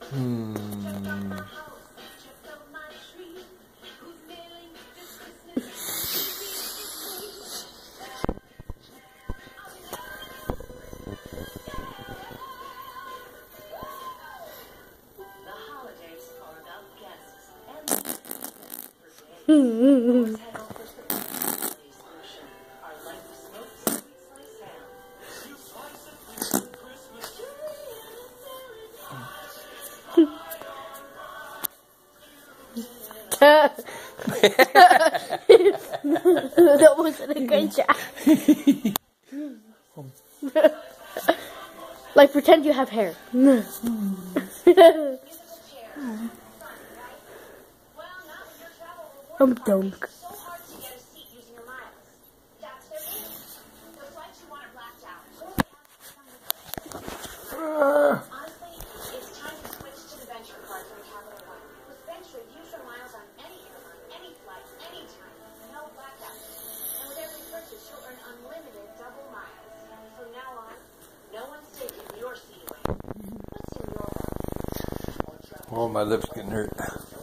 That wasn't a good job. Like, pretend you have hair. Dunk. Oh, my lips getting hurt.